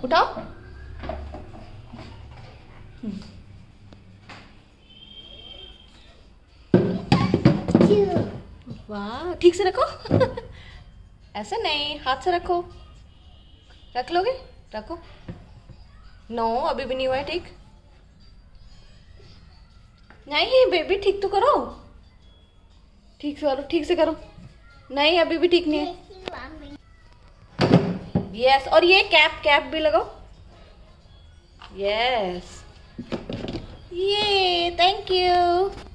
उठाओ। वाह, ठीक से रखो। ऐसे नहीं, हाथ से रखो। रख लोगे? रखो। नो, अभी भी नहीं हुआ है ठीक। नहीं बेबी, ठीक तो करो। ठीक से करो, ठीक से करो। नहीं, अभी भी ठीक नहीं है। यस, और ये कैप भी लगाओ। यस, ये थैंक यू।